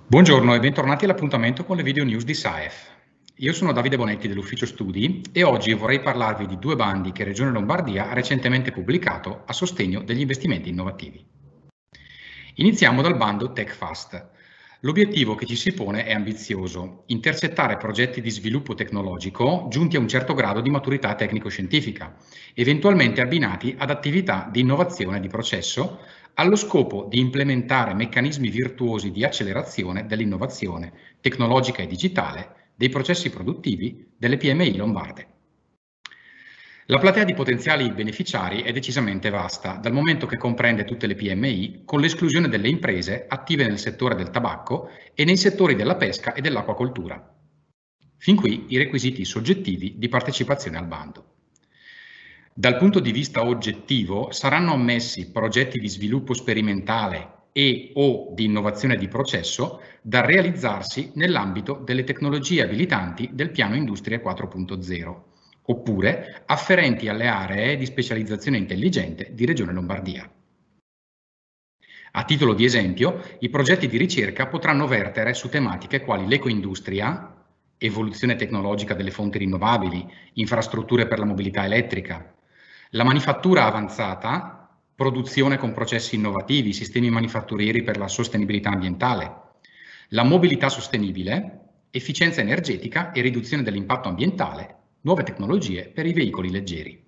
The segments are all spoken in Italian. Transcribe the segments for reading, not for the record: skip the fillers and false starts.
Buongiorno e bentornati all'appuntamento con le video news di SAEF. Io sono Davide Bonetti dell'Ufficio Studi e oggi vorrei parlarvi di due bandi che Regione Lombardia ha recentemente pubblicato a sostegno degli investimenti innovativi. Iniziamo dal bando TechFast. L'obiettivo che ci si pone è ambizioso: intercettare progetti di sviluppo tecnologico giunti a un certo grado di maturità tecnico-scientifica, eventualmente abbinati ad attività di innovazione di processo, allo scopo di implementare meccanismi virtuosi di accelerazione dell'innovazione tecnologica e digitale dei processi produttivi delle PMI lombarde. La platea di potenziali beneficiari è decisamente vasta, dal momento che comprende tutte le PMI, con l'esclusione delle imprese attive nel settore del tabacco e nei settori della pesca e dell'acquacoltura. Fin qui i requisiti soggettivi di partecipazione al bando. Dal punto di vista oggettivo saranno ammessi progetti di sviluppo sperimentale e/o di innovazione di processo da realizzarsi nell'ambito delle tecnologie abilitanti del piano Industria 4.0, oppure afferenti alle aree di specializzazione intelligente di Regione Lombardia. A titolo di esempio, i progetti di ricerca potranno vertere su tematiche quali l'ecoindustria, evoluzione tecnologica delle fonti rinnovabili, infrastrutture per la mobilità elettrica, la manifattura avanzata, produzione con processi innovativi, sistemi manifatturieri per la sostenibilità ambientale, la mobilità sostenibile, efficienza energetica e riduzione dell'impatto ambientale, nuove tecnologie per i veicoli leggeri.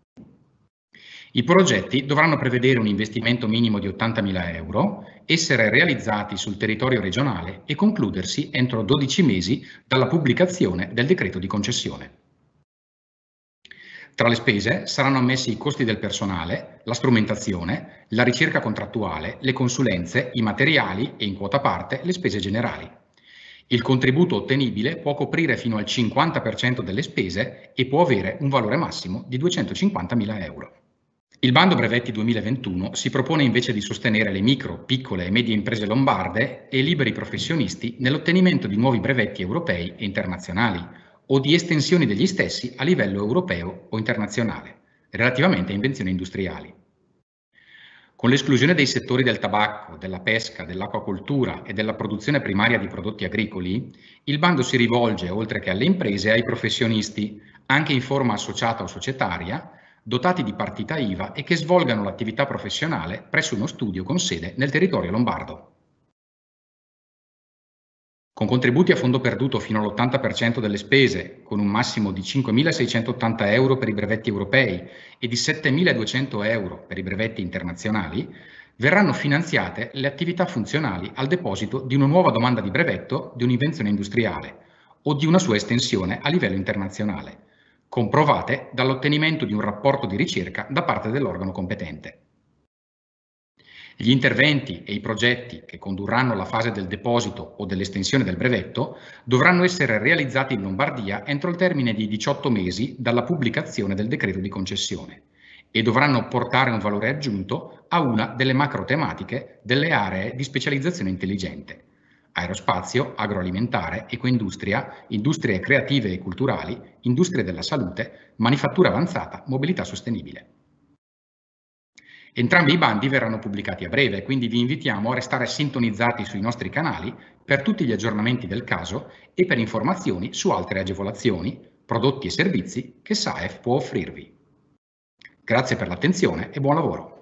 I progetti dovranno prevedere un investimento minimo di 80.000 euro, essere realizzati sul territorio regionale e concludersi entro 12 mesi dalla pubblicazione del decreto di concessione. Tra le spese saranno ammessi i costi del personale, la strumentazione, la ricerca contrattuale, le consulenze, i materiali e in quota parte le spese generali. Il contributo ottenibile può coprire fino al 50% delle spese e può avere un valore massimo di 250.000 euro. Il bando brevetti 2021 si propone invece di sostenere le micro, piccole e medie imprese lombarde e liberi professionisti nell'ottenimento di nuovi brevetti europei e internazionali o di estensioni degli stessi a livello europeo o internazionale, relativamente a invenzioni industriali. Con l'esclusione dei settori del tabacco, della pesca, dell'acquacoltura e della produzione primaria di prodotti agricoli, il bando si rivolge, oltre che alle imprese, ai professionisti, anche in forma associata o societaria, dotati di partita IVA e che svolgano l'attività professionale presso uno studio con sede nel territorio lombardo. Con contributi a fondo perduto fino all'80% delle spese, con un massimo di 5.680 euro per i brevetti europei e di 7.200 euro per i brevetti internazionali, verranno finanziate le attività funzionali al deposito di una nuova domanda di brevetto di un'invenzione industriale o di una sua estensione a livello internazionale, comprovate dall'ottenimento di un rapporto di ricerca da parte dell'organo competente. Gli interventi e i progetti che condurranno alla fase del deposito o dell'estensione del brevetto dovranno essere realizzati in Lombardia entro il termine di 18 mesi dalla pubblicazione del decreto di concessione e dovranno portare un valore aggiunto a una delle macro tematiche delle aree di specializzazione intelligente: aerospazio, agroalimentare, ecoindustria, industrie creative e culturali, industrie della salute, manifattura avanzata, mobilità sostenibile. Entrambi i bandi verranno pubblicati a breve, quindi vi invitiamo a restare sintonizzati sui nostri canali per tutti gli aggiornamenti del caso e per informazioni su altre agevolazioni, prodotti e servizi che SAEF può offrirvi. Grazie per l'attenzione e buon lavoro.